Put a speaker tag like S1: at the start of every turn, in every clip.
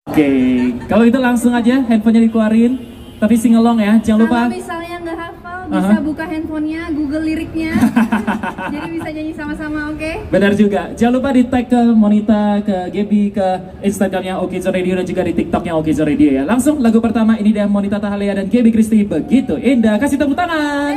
S1: Oke, kalau itu langsung aja handphonenya dikeluarin. Tapi singelong ya, jangan lupa.
S2: Kalau misalnya nggak hafal, bisa buka handphonenya, Google liriknya. Jadi bisa nyanyi sama-sama, oke?
S1: Benar juga. Jangan lupa di tag ke Monita, ke Gaby, ke Instagramnya Okezo Radio dan juga di TikToknya Okezo Radio ya. Langsung lagu pertama ini dia Monita Tahalea dan Gaby Christy, Begitu Indah. Kasih tepuk tangan.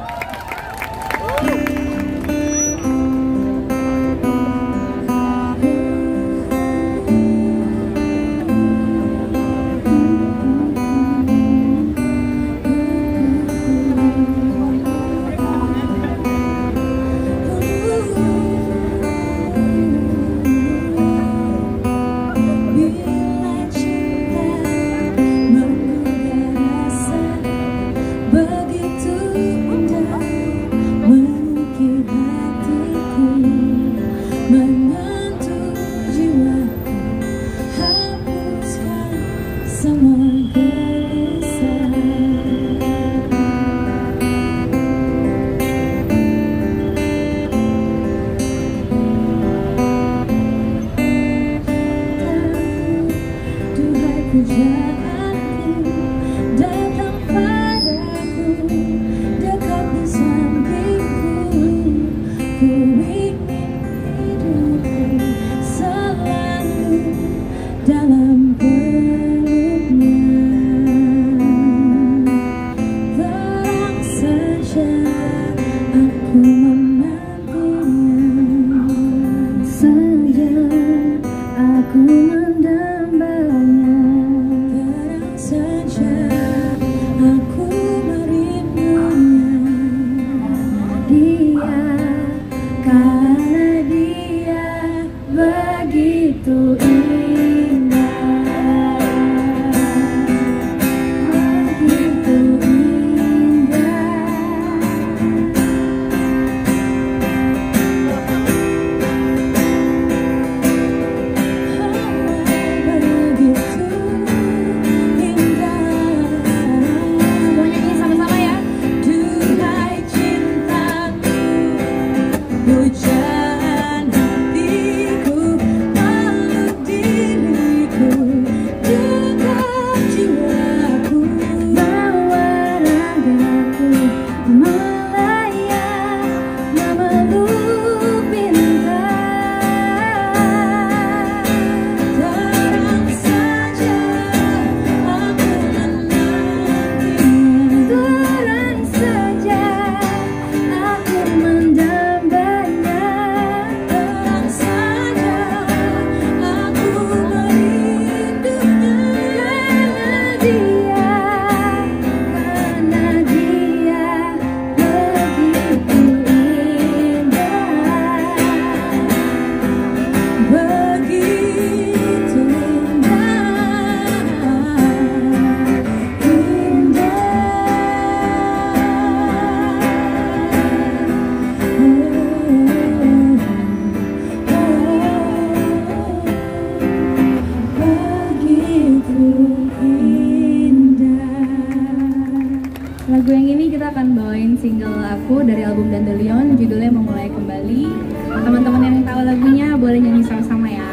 S2: Lagu yang ini kita akan bawain single aku dari album Dandelion, judulnya Memulai Kembali. Teman-teman yang tahu lagunya boleh nyanyi sama-sama ya.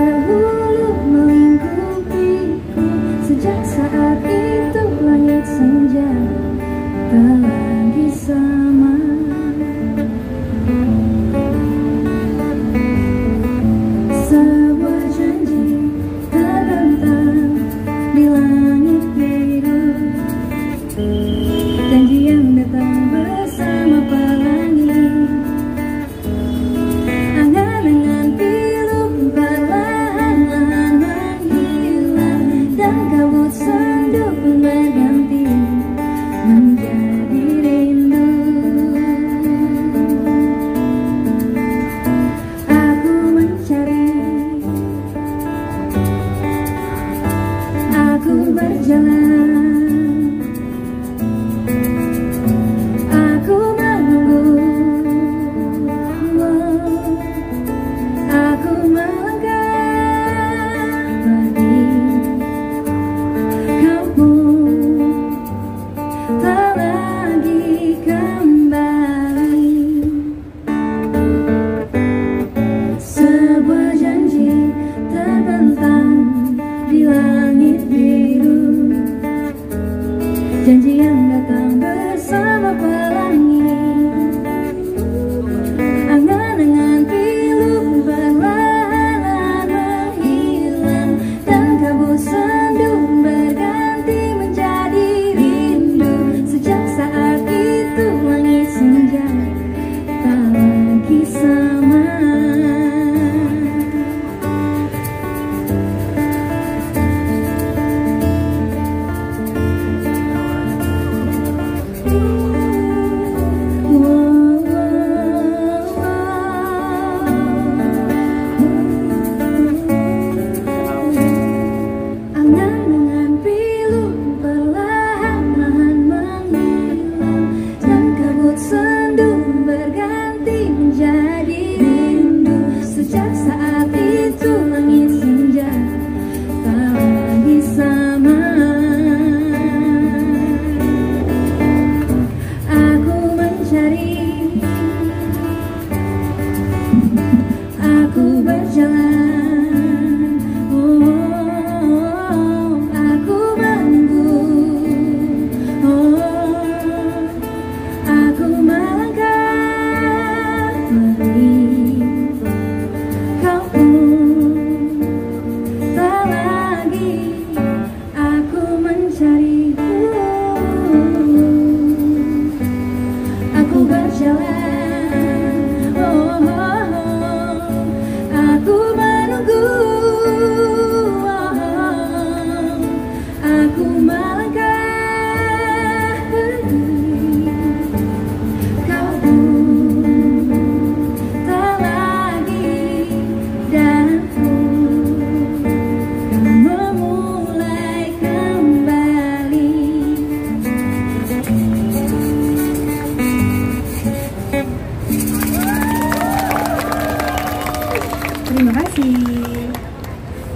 S3: Saat itu langit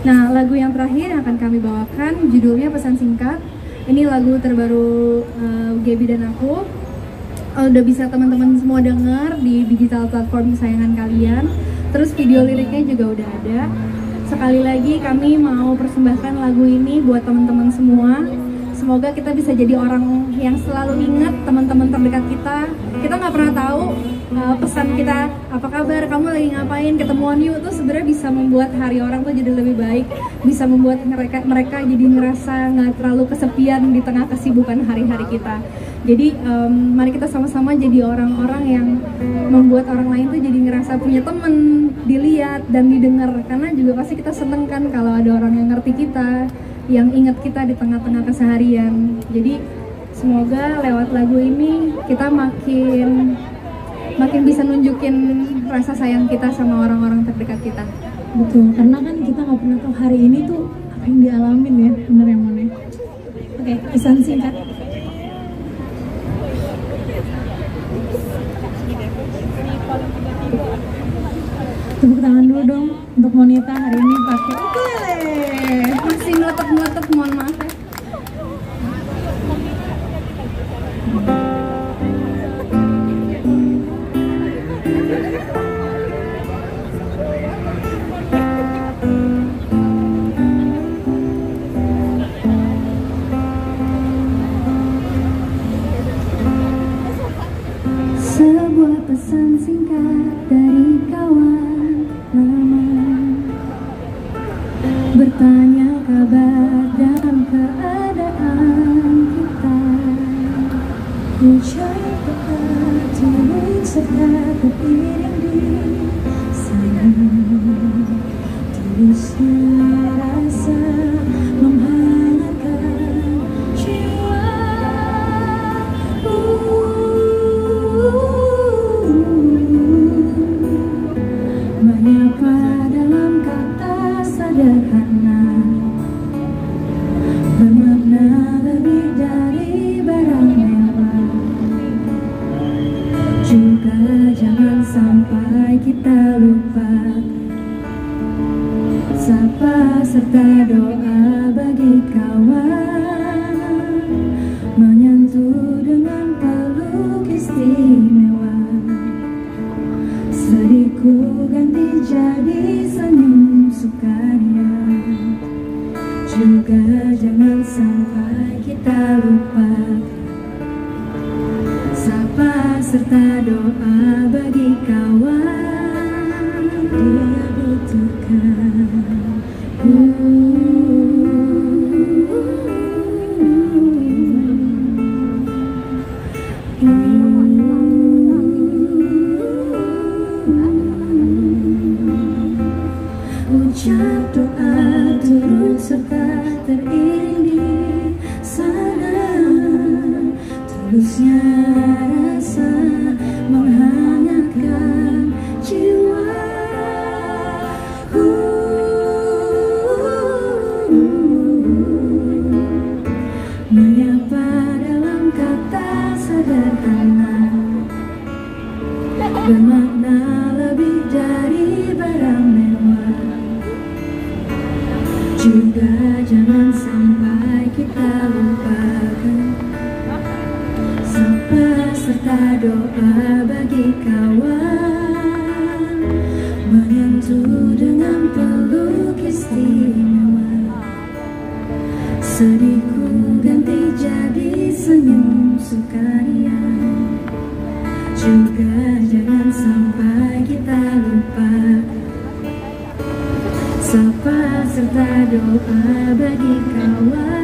S2: Nah, lagu yang terakhir yang akan kami bawakan judulnya Pesan Singkat. Ini lagu terbaru Gaby dan aku. Udah bisa teman-teman semua denger di digital platform kesayangan kalian. Terus video liriknya juga udah ada. Sekali lagi kami mau persembahkan lagu ini buat teman-teman semua. Semoga kita bisa jadi orang yang selalu ingat teman-teman terdekat kita. Kita nggak pernah tahu pesan kita, apa kabar, kamu lagi ngapain, ketemuan yuk, tuh sebenarnya bisa membuat hari orang tuh jadi lebih baik. Bisa membuat mereka jadi ngerasa nggak terlalu kesepian di tengah kesibukan hari-hari kita. Jadi mari kita sama-sama jadi orang-orang yang membuat orang lain tuh jadi ngerasa punya temen, dilihat dan didengar. Karena juga pasti kita seneng kan kalau ada orang yang ngerti kita, yang ingat kita di tengah-tengah keseharian. Jadi semoga lewat lagu ini kita makin bisa nunjukin rasa sayang kita sama orang-orang terdekat kita.
S3: Betul, karena kan kita nggak pernah tahu hari ini tuh apa yang dialamin ya, bener ya Mone. Oke, pesan singkat. Tepuk tangan dulu dong untuk Monita hari ini pakai ukulele.
S2: Masih meletup-meletup, mohon maaf ya. Sebuah pesan singkat dari kawan lama, bertanya kabar dan keadaan kita.
S3: Ucap doa tulus serta beriring di sana. Tulusnya rasa menghangatkan jiwa. Menyapa dalam kata sederhana, bermakna lebih dari barang mewah. Juga jangan sampai kita lupa sapa serta doa bagi kawan, menyentuh dengan peluk istimewa. Sedihku ganti jadi senyum sukaria. Juga jangan sampai kita lupa sapa serta doa bagi kawan, dia butuhkan. Ucap doa turut serta teriring di sana. Tulusnya rasa menghangatkan jiwa. Menyapa dalam kata sederhana, bermakna lebih dari barang mewah. Juga jangan sampai kita lupakan sapa serta doa bagi kawan, menyentuh dengan peluk istimewa. Sedihku ganti jadi senyum sukaria. Juga jangan sampai kita lupa sapa serta doa bagi kawan.